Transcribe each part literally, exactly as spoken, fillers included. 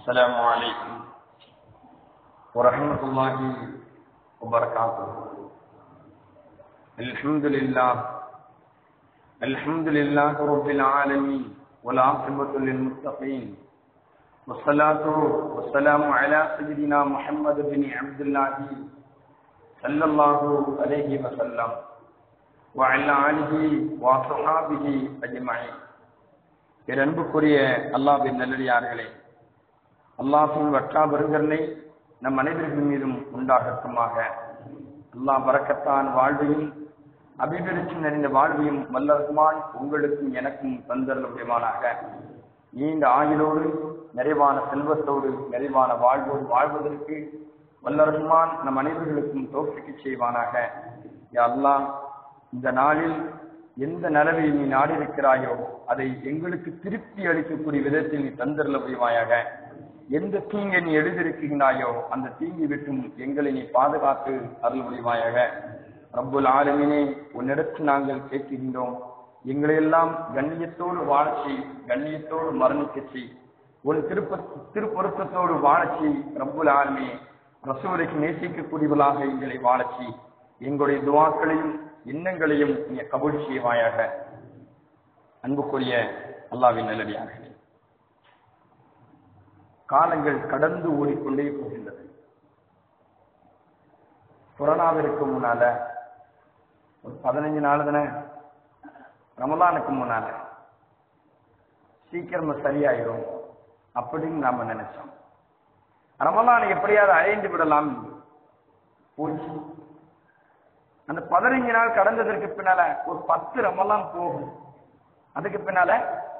السلام عليكم ورحمة الله وبركاته. الحمد لله الحمد لله رب العالمين والعاقبة للمتقين والصلاة والسلام على سيدنا محمد بن عبد الله صلى الله عليه وسلم وعلى آله وصحابه أجمعين. அன்புக்குரிய அல்லாஹ்வின் நல்லடியார்களே, அல்லாஹ்வின் வற்றா பெருங்கருணை நம் அனைவரின் மீதும் உண்டாகட்டுமாக. அல்லாஹ் பரக்கத்தான் வாழ்வையும் அபிவிருத்தி நிறைந்த வாழ்வையும் வல்லரசுமான் உங்களுக்கும் எனக்கும் தந்தருளுமானாக. நீண்ட ஆயுளோடு நிறைவான செல்வத்தோடு நிறைவான வாழ்வோடு வாழ்வதற்கு வல்லரசுமான் நம் அனைவர்களுக்கும் தோற்பிக்க செய்வானாக. யா அல்லாஹ், இந்த நாளில் எந்த நலவை நீ நாடிருக்கிறாயோ அதை எங்களுக்கு திருப்தி அளிக்கக்கூடிய விதத்தில் நீ தந்தருள புரிவாயாக. எந்த தீங்கை நீ எழுதியிருக்கின்றாயோ அந்த தீங்கை விட்டும் எங்களை நீ பாதுகாத்து அருள் புரிவாயாக. ரப்புல் ஆலமீனே, உன்னிடத்தில் நாங்கள் கேட்கின்றோம், எங்களை எல்லாம் கண்ணியத்தோடு வாழச்சி, கண்ணியத்தோடு மரணிக்கச்சி, ஒரு திருப்ப திருப்பொருத்தத்தோடு வாழச்சி. ரப்புல் ஆலமீனே, ரசூலுக்கு நேசிக்கக்கூடியவர்களாக எங்களை வாழச்சி, எங்களுடைய துஆக்களையும் எண்ணங்களையும் நீ கபூல் செய்வாயாக. அன்புக்குரிய அல்லாஹ்வின் நல்லடியார்களே, காலங்கள் கடந்து ஓடிக்கொண்டே போகின்றது. கொரோனாவிற்கு முன்னால ஒரு பதினஞ்சு நாள் தானே, ரமலானுக்கு முன்னால சீக்கிரமா சரியாயிரும் அப்படின்னு நாம நினைச்சோம். ரமலான் எப்படியாவது அழைந்து விடலாம் போச்சு. அந்த பதினைஞ்சு நாள் கடந்ததற்கு பின்னால ஒரு பத்து ரமலான் போகும். அதுக்கு பின்னால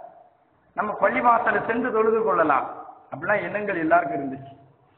நம்ம பள்ளிவாசலை சென்று தொழுது கொள்ளலாம் அப்படிலாம் எண்ணங்கள் எல்லாருக்கும் இருந்துச்சு.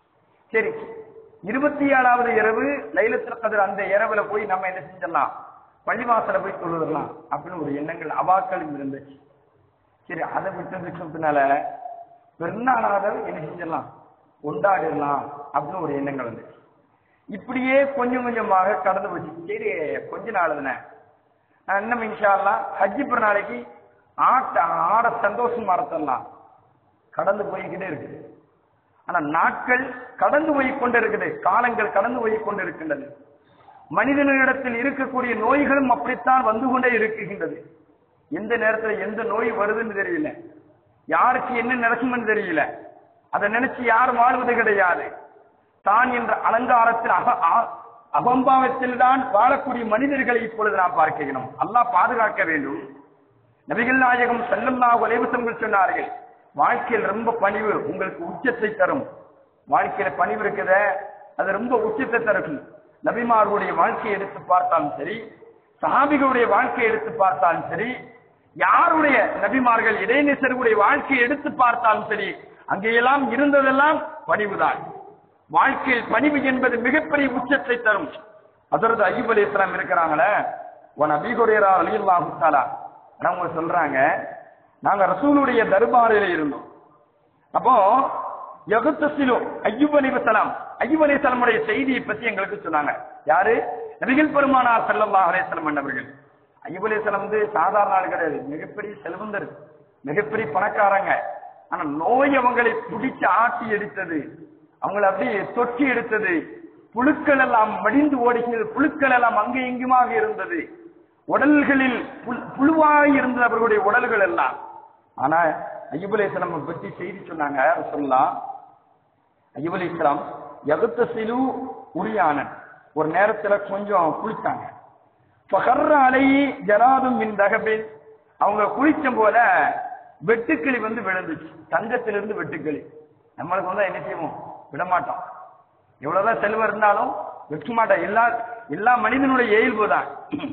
சரி, இருபத்தி ஏழாவது இரவு லைலத்துல் கத்ர், அந்த இரவுல போய் நம்ம என்ன செஞ்சிடலாம், பள்ளிவாசலை போய் தொழுதலாம் அப்படின்னு ஒரு எண்ணங்கள் அவாக்களும் இருந்துச்சு. சரி, அதை விட்டதுக்கு பின்னால பெருநாளாக என்ன செஞ்சிடலாம், கொண்டாடிடலாம் அப்படின்னு ஒரு எண்ணங்கள் வந்துச்சு. இப்படியே கொஞ்சம் கொஞ்சமாக கடந்து போச்சு. சரி, கொஞ்ச நாள் தானே, இன்னும் இன்ஷா அல்லாஹ் ஹஜ்ஜி பெருநாளைக்கு ஆட்ட ஆட சந்தோஷம் மறத்தலாம் கடந்து போய்கிட்டே இருக்குது. ஆனா நாட்கள் கடந்து போய் கொண்டு இருக்குது, காலங்கள் கடந்து போய் கொண்டு இருக்கின்றது. மனிதனிடத்தில் இருக்கக்கூடிய நோய்களும் அப்படித்தான் வந்து கொண்டே இருக்குகின்றது. எந்த நேரத்தில் எந்த நோய் வருதுன்னு தெரியல, யாருக்கு என்ன நடக்கும்னு தெரியல. அதை நினைச்சு யாரும் வாழ்வது கிடையாது. தான் என்ற அலங்காரத்தில் அகம்பாவத்தில் தான் வாழக்கூடிய மனிதர்களை இப்பொழுது நாம் பார்க்கிறோம். அல்லாஹ் பாதுகாக்க வேண்டும். நபிகள் நாயகம் ஸல்லல்லாஹு அலைஹி வஸல்லம் சொன்னார்கள், வாழ்க்கையில் ரொம்ப பணிவு உங்களுக்கு உச்சத்தை தரும். வாழ்க்கையில பணிவு இருக்குத, அது ரொம்ப உச்சத்தை தரும். நபிமார்களுடைய வாழ்க்கையை எடுத்து பார்த்தாலும் சரி, சஹாபிகளுடைய வாழ்க்கையை எடுத்து பார்த்தாலும் சரி, யாருடைய நபிமார்கள் இடைநேசர்களுடைய வாழ்க்கையை எடுத்து பார்த்தாலும் சரி, அங்கெல்லாம் இருந்ததெல்லாம் பணிவுதான். வாழ்க்கையில் பணிவு என்பது மிகப்பெரிய உச்சத்தை தரும். ஹஜ்ரத் அய்யூப் அலைஹிஸ்ஸலாம் இருக்கிறாங்களே, ஒன் அபீ ஹுரைரா ரலியல்லாஹு தஆலா அவங்க சொல்றாங்க, நாங்க ரசூலுடைய தர்பாரில் இருந்தோம். அப்போ யகுத்தஸிலு அய்யூப் அலைஹிஸ்ஸலாம் அய்யூப் அலைஹிஸ்ஸலாமுடைய செய்தியை பத்தி எங்களுக்கு சொன்னாங்க. யாரு? நபிகள் பெருமானார் ஸல்லல்லாஹு அலைஹி வஸல்லம் அவர்கள். அய்யூப் அலைஹிஸ்ஸலாம் வந்து சாதாரண ஆள் கிடையாது, மிகப்பெரிய செல்வந்தர், மிகப்பெரிய பணக்காரங்க. ஆனா நோய் அவங்களை பிடிச்சு ஆட்டி எடுத்தது, அவங்களை அப்படியே தொட்டி எடுத்தது. புழுக்கள் எல்லாம் மடிந்து ஓடுகிறது, புழுக்கள் எல்லாம் அங்கே இங்குமாக இருந்தது. உடல்களில் புழுவாய் இருந்தது அவர்களுடைய உடல்கள் எல்லாம். ஆனா அய்யூப் அலைஹிஸ்ஸலாம் பற்றி செய்தி சொன்னாங்க. சொல்லலாம், அய்யூப் அலைஹிஸ்ஸலாம் யகுத்தஸிலு உரியானன், ஒரு நேரத்துல கொஞ்சம் குளிச்சாங்க. ஃபகர்ர அலைஹி ஜராதும் மின் தஹபின், அவங்க குளிச்ச போல வெட்டுக்கிளி வந்து விழுந்துச்சு, தங்கத்திலிருந்து வெட்டுக்கிளி. நம்மளுக்கு வந்து என்ன செய்வோம், விடமாட்டோம். எவ்வளவுதான் செல்வம் இருந்தாலும் விற்க மாட்டோம். எல்லா எல்லா மனிதனுடைய இயல்பு தான்.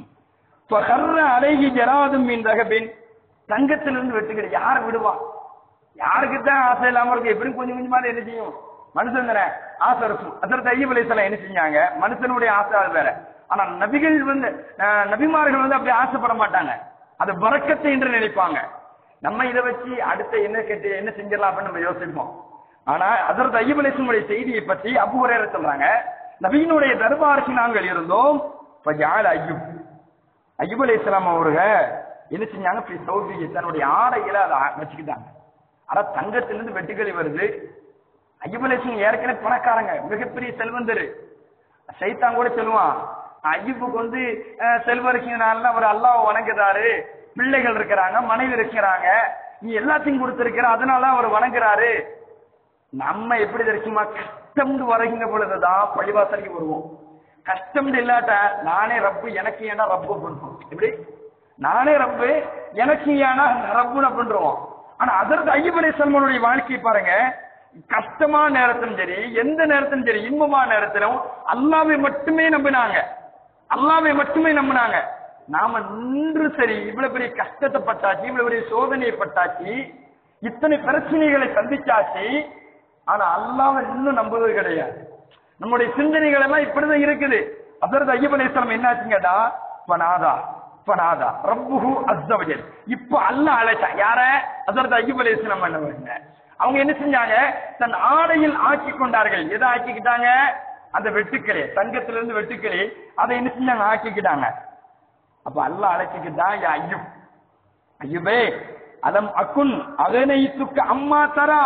அழகி ஜராதும் மீன் தகபின், தங்கத்திலிருந்து வெட்டுக்கிற யார் விடுவான்? யாருக்குத்தான் ஆசை இல்லாம இருக்கு? எப்படி கொஞ்சம் கொஞ்சமா என்ன செய்யும் மனுஷன் தானே, ஆசை இருக்கும். அதற்கு அய்யூப் அலைஹிஸ்ஸலாம் என்ன செஞ்சாங்க, மனுஷனுடைய ஆசை அது வேற. ஆனா நபிகள் வந்து நபிமார்கள் வந்து அப்படி ஆசைப்பட மாட்டாங்க, அது பரக்கத்தை என்று நினைப்பாங்க. நம்ம இதை வச்சு அடுத்த என்ன கேட்டு என்ன செஞ்சிடலாம் அப்படின்னு நம்ம யோசிப்போம். ஆனா ஹஜ்ரத் அய்யூப் அலைஹிஸ்ஸலாமுடைய செய்தியை பற்றி அபூ ஹுரைரா சொல்றாங்க, நபியினுடைய தர்பாருக்கு நாங்கள் இருந்தோம். அய்யூப் அய்யூப் அலைஹிஸ்ஸலாம் அவர்கள் என்ன செஞ்சாங்க, தன்னுடைய ஆடைகளை அதை வச்சுக்கிட்டாங்க. ஆனா தங்கத்திலிருந்து வெட்டுக்கிளி வருது, ஐயூப் அலைஹிஸ்ஸலாம் ஏற்கனவே பணக்காரங்க, மிகப்பெரிய செல்வந்தர். சைத்தான் கூட சொல்லுவான், ஐயூபுக்கு வந்து செல்வம் இருக்கனால அவர் அல்லாஹ்வை வணங்குறாரு, பிள்ளைகள் இருக்கிறாங்க, மனைவி இருக்கிறாங்க, நீ எல்லாத்தையும் கொடுத்திருக்கிற அதனால அவர் வணங்குறாரு. நம்ம எப்படி தெரியுமா, கஷ்டம் வரைகின்ற பொழுதுதான் பள்ளிவாசலுக்கு வருவோம். கஷ்டம் இல்லாட்ட நானே ரப்பு எனக்கு ஏன்னா ரப்பு பண்றோம். எப்படி நானே ரப்பு எனக்கு ஏன்னா ரப்புன்னு பண்றோம். ஆனா அதற்கு ஐயூப் அலைஹிஸ்ஸலாமுடைய வாழ்க்கை பாருங்க, கஷ்டமான நேரத்திலும் சரி, எந்த நேரத்திலும் சரி, இன்பமான நேரத்திலும் அல்லாஹ்வை மட்டுமே நம்பினாங்க, அல்லாஹ்வை மட்டுமே நம்பினாங்க. நாம நின்று சரி இவ்வளவு பெரிய கஷ்டத்தை பட்டாச்சு, இவ்வளவு பெரிய சோதனையை பட்டாச்சு, இத்தனை பிரச்சனைகளை சந்திச்சாச்சு, ஆனா அல்லாஹ்வை இன்னும் நம்புவது கிடையாது. நம்முடைய சிந்தனைகள் எல்லாம் இப்படிதான் இருக்குது. அதற்கு ஐயூப் அலைஹிஸ்ஸலாம் என்னாச்சுங்கடா, பனாதா பனாதா ரப்புஹு அஸ்ஸ வஜல். இப்ப அல்லாஹ் அழைச்சா யார, அதற்கு ஐயூப் அலைஹிஸ்ஸலாம் பண்ணவங்க. அவங்க என்ன செஞ்சாங்க, தன் ஆடையில் ஆக்கி கொண்டார்கள். எதை ஆக்கிக்கிட்டாங்க, அந்த வெட்டுக்களே, தங்கத்திலிருந்து வெட்டுக்களே, அதை என்ன செஞ்சாங்க, ஆக்கிக்கிட்டாங்க. அப்ப அல்லாஹ் அழைச்சிக்கிட்டான், யா ஐயூப், ஐயூபே அலம் அக்குன் அதனைத்துக்கு அம்மா தரா,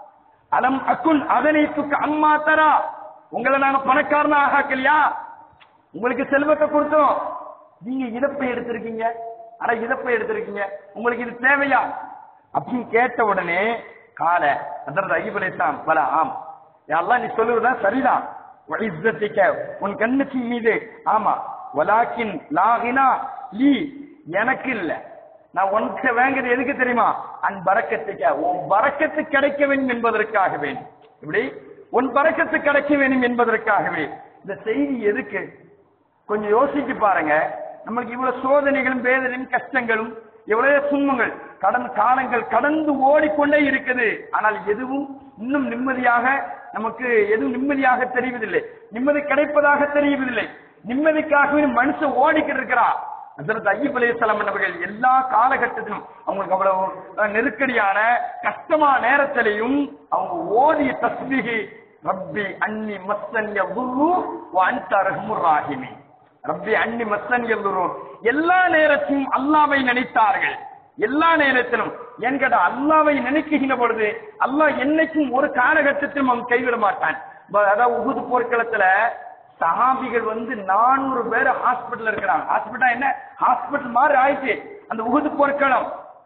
அலம் அக்குன் அதனைத்துக்கு அம்மா தரா, உங்களை நாங்க பணக்காரனாக ஆக்கலையா, உங்களுக்கு செல்வத்தை கொடுத்தோம், நீங்க இழப்பை எடுத்திருக்கீங்க, ஆனா இழப்பை எடுத்திருக்கீங்க, உங்களுக்கு இது தேவையா அப்படின்னு கேட்ட உடனே கால அதற்கு ஐயூப் அலைஹிஸ்ஸலாம் பல ஆம் யா அல்லாஹ் நீ சொல்லுவதுதான் சரிதான், வஇஸ்ஸத்திக உன் கண்ணுக்கு மீது ஆமா, வலாக்கின் லாகினா லீ எனக்கு இல்ல, நான் உனக்கு வாங்குறது எதுக்கு தெரியுமா, அன் பரக்கத்துக்க உன் பரக்கத்து கிடைக்க வேண்டும் என்பதற்காகவே, இப்படி உன் பரக்கத்து கிடைக்க வேண்டும் என்பதற்காகவே. இந்த செய்தி எதுக்கு கொஞ்சம் யோசிச்சு பாருங்க. நமக்கு இவ்வளவு சோதனைகளும் வேதனையும் கஷ்டங்களும் எவ்வளவு துன்பங்கள் கடந்த காலங்கள் கடந்து ஓடிக்கொண்டே இருக்குது. ஆனால் எதுவும் இன்னும் நிம்மதியாக நமக்கு எதுவும் நிம்மதியாக தெரிவதில்லை, நிம்மதி கிடைப்பதாக தெரியவதில்லை. நிம்மதிக்காகவே மனுஷன் ஓடிக்கிட்டு இருக்கிறான். ஹஜ்ரத் ஐயூப் அலைஹிஸ்ஸலாம் அவர்கள் எல்லா காலகட்டத்திலும் அவங்களுக்கு அவ்வளவு நெருக்கடியான கஷ்டமான நேரத்திலையும் அவங்க ஓதிய தஸ்பீஹ் ரப்பி அன்னி மஸ்ஸனிய துர்ரு வ அன்த அர்ஹமுர் ராஹிமீன், ரப்பி அன்னி மஸ்ஸனிய துர்ரு, எல்லா நேரத்திலும் அல்லாஹ்வை நினைத்தார்கள். எல்லா நேரத்திலும் என்கிட்ட அல்லாஹ்வை நினைக்கின்ற பொழுது அல்லாஹ் என்னைக்கும் ஒரு காலகட்டத்திலும் அவன் கைவிட மாட்டான். அதாவது உஹுத் போர்க்களத்துல சஹாபிகள் வந்து நானூறு பேர் ஹாஸ்பிட்டல் இருக்கிறாங்க. ஹாஸ்பிட்டல் என்ன, ஹாஸ்பிட்டல் மாதிரி ஆயிடுச்சு அந்த உஹுத் போர்க்களம்.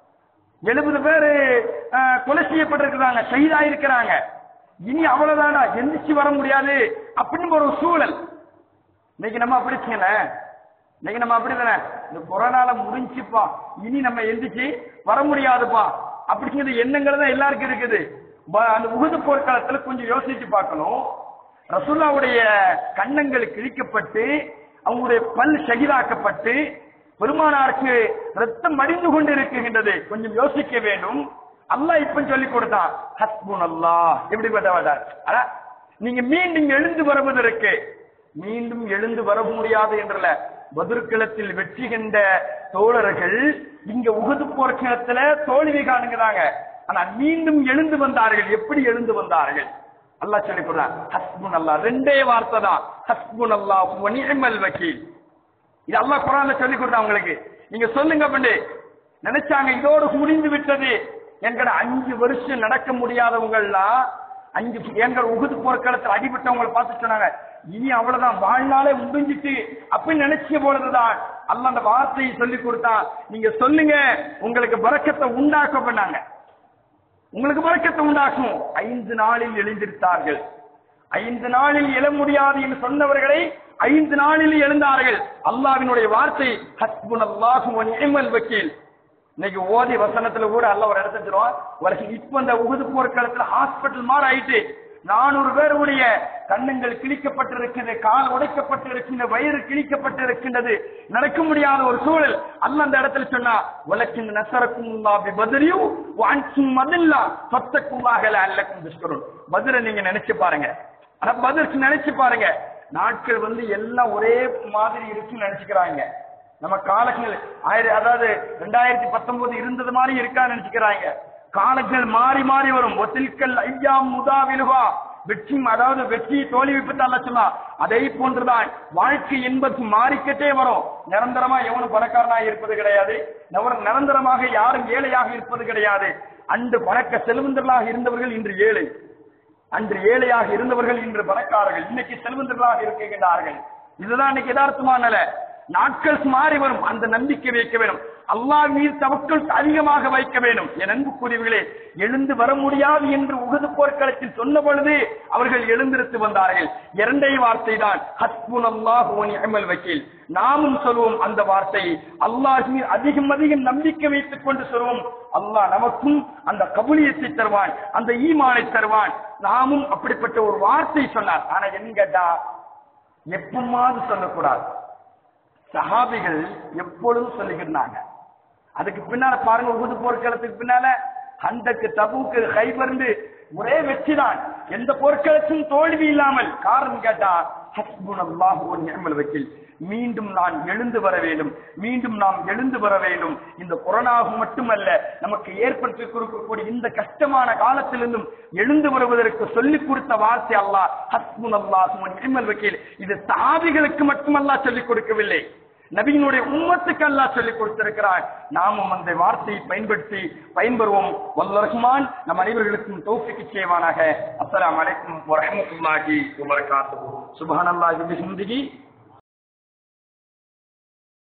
எழுபது பேரு கொலை செய்யப்பட்டிருக்கிறாங்க, ஷஹீதாயிருக்கிறாங்க. இனி அவ்வளவுதானா, எந்திரிச்சு வர முடியாது அப்படின்னு ஒரு சூழல். இன்னைக்கு நம்ம அப்படி இன்னைக்கு நம்ம அப்படிதானே, இந்த கொரோனால முடிஞ்சுப்பா, இனி நம்ம எந்திரிச்சு வர முடியாதுப்பா அப்படிங்கிற எண்ணங்கள் தான் எல்லாருக்கும் இருக்குது. அந்த உஹுத் போர்க்களத்துல கொஞ்சம் யோசிச்சு பார்க்கணும். ரசூலுல்லாஹ்வுடைய கன்னங்கள் கிழிக்கப்பட்டு அவங்களுடைய பல் ஷஹீதாக்கப்பட்டு பெருமானாருக்கு ரத்தம் மடிந்து கொண்டு இருக்கின்றது. கொஞ்சம் யோசிக்க வேண்டும். அல்லாஹ் இப்ப சொல்லி கொடுத்தான், ஹஸ்புனல்லாஹ், எப்படிப்பட்டவதார், ஆனா நீங்க மீண்டும் எழுந்து வருவதற்கு, மீண்டும் எழுந்து வர முடியாது என்றல பத்ருக்களத்தில் வெற்றி கண்ட தோழர்கள் இங்க உஹுத் போர்க்களத்துல தோல்வி காணுங்கிறாங்க. ஆனா மீண்டும் எழுந்து வந்தார்கள். எப்படி எழுந்து வந்தார்கள் அல்லாஹ் சொல்லி கொடுத்தான், ஹஸ்புனல்லாஹ், ரெண்டே வார்த்தை தான், ஹஸ்புனல்லாஹ் வ நிஅமல் வக்கீல். இது அல்லாஹ் குர்ஆன்ல சொல்லி கொடுத்தான் உங்களுக்கு. நீங்க சொல்லுங்க பண்ணு நினைச்சாங்க இதோடு முடிந்து விட்டது. என்கிற அஞ்சு வருஷம் நடக்க முடியாதவங்கலாம் அஞ்சு எங்கள் உஹுத் போர்க்களத்தில் அடிபட்டவங்களை பார்த்து சொன்னாங்க, இனி அவ்வளவுதான் வாழ்நாளே முடிஞ்சிட்டு அப்படின்னு நினைச்ச பொழுதுதான் அல்லாஹ் அந்த வார்த்தையை சொல்லி கொடுத்தான். நீங்க சொல்லுங்க உங்களுக்கு பரக்கத்தை உண்டாக்க பண்ணாங்க, உங்களுக்கு பரக்கத்தை உண்டாக்கும். ஐந்து நாளில் எழுந்திருத்தார்கள். ஐந்து நாளில் எழ முடியாது என்று சொன்னவர்களை ஐந்து நாளில் எழுந்தார்கள். அல்லாஹ்வினுடைய வார்த்தை ஹஸ்புனல்லாஹு வ நிஅமல் வக்கீல். இன்னைக்கு ஓதி வசனத்துல கூட அல்லாஹ் ஒரு இடத்துல சொல்லுவான், இப்ப இந்த உஹுத் போர்க்களத்துல ஹாஸ்பிட்டல் மாதிரி ஆயிட்டு நானூறு பேருடைய கண்ணங்கள் கிழிக்கப்பட்டிருக்கிறது, கால் உடைக்கப்பட்டு இருக்கின்ற, வயிறு கிழிக்கப்பட்டு இருக்கின்றது, நடக்க முடியாத ஒரு சூழல். அல்லாஹ் அந்த இடத்துல சொன்னா, வலக்கின் நஸரக்குல்லாஹ் பி பத்ரியூ வ அன்தும் மதில்லா ஃபத்தகுல்லாஹ லஅல்லக்கும் தஷ்குரூன். பத்ரை நீங்க நினைச்சு பாருங்க, ஆனா பத்ருக்கு நினைச்சு பாருங்க. நாட்கள் வந்து எல்லாம் ஒரே மாதிரி இருக்குன்னு நினைச்சுக்கிறாங்க. நம்ம காலங்கள் ஆயிரம் அதாவது ரெண்டாயிரத்தி பத்தொன்பது இருந்தது மாதிரி இருக்கான்னு நினைச்சுக்கிறாங்க. காலங்கள் மாறி மாறி வரும். ஒத்தில்கல் ஐயாம் முதாவிலுவா, வெற்றி அதாவது வெற்றி தோல்வி பற்றி அல்ல சொன்னா, அதே போன்றுதான் வாழ்க்கை என்பது மாறிக்கிட்டே வரும். நிரந்தரமா எவனும் பணக்காரனாக இருப்பது கிடையாது, நிரந்தரமாக யாரும் ஏழையாக இருப்பது கிடையாது. அன்று பணக்க செல்வந்தர்களாக இருந்தவர்கள் இன்று ஏழை, அன்று ஏழையாக இருந்தவர்கள் இன்று பணக்காரர்கள், இன்னைக்கு செல்வந்தர்களாக இருக்கின்றார்கள். இதுதான் இன்னைக்கு யதார்த்தமான நிலை. நாட்கள் மாறி வரும். அந்த நம்பிக்கை வைக்க வேண்டும். அல்லாஹ் மீது தவக்கல் அதிகமாக வைக்க வேண்டும். என் அன்புக்குரியவர்களே, எழுந்து வர முடியாது என்று உஹது போர்க்களத்தில் சொன்ன பொழுது அவர்கள் எழுந்திருத்து வந்தார்கள். இரண்டே வார்த்தை தான், ஹஸ்புனல்லாஹு வ நிஅமல் வக்கீல். நாமும் சொல்வோம் அந்த வார்த்தையை. அல்லாஹ் மீது அதிகம் அதிகம் நம்பிக்கை வைத்துக் கொண்டு சொல்வோம். அல்லாஹ் நமக்கும் அந்த கபூலியத்தை தருவான், அந்த ஈமானை தருவான். நாமும் அப்படிப்பட்ட ஒரு வார்த்தை சொன்னார். ஆனா என்கடா எப்பமாவது சொல்லக்கூடாது. சஹாபிகள் எப்பொழுதும் சொல்லிக்கிட்டாங்க. அதுக்கு பின்னால பாருங்க, உஹது போர்க்களத்துக்கு பின்னால ஹந்தக்கு, தபூக்கு, ஹைபர்ந்து ஒரே வெற்றிதான். எந்த போர்க்களத்தும் தோல்வி இல்லாமல். காரணம் கேட்டா ஹஸ்புனல்லாஹு வ நிஅமல் வக்கீல். மீண்டும் நான் எழுந்து வர வேண்டும், மீண்டும் நாம் எழுந்து வர வேண்டும். இந்த கொரோனாவும் மட்டுமல்ல, நமக்கு ஏற்படுத்தி கொடுக்கக்கூடிய இந்த கஷ்டமான காலத்திலிருந்தும் எழுந்து வருவதற்கு சொல்லிக் கொடுத்த வார்த்தை அல்லாஹ் ஹஸ்புனல்லாஹு வ நிஅமல் வக்கீல். இது சஹாபிகளுக்கு மட்டுமல்ல சொல்லிக் கொடுக்கவில்லை, நபியினுடைய உம்மத்துக்கு அல்லாஹ் சொல்லிக் கொடுத்திருக்கிறார். நாமும் அந்த வார்த்தையை பயன்படுத்தி பயன்பெறுவோம். வல்ல ரஹ்மான் நம் அனைவர்களுக்கும் தௌஃபீக் செய்வானாக. அஸ்ஸலாமு அலைக்கும் வ ரஹ்மத்துல்லாஹி வ பரகாத்துஹு. சுப்ஹானல்லாஹி வ பிஹம்திஹி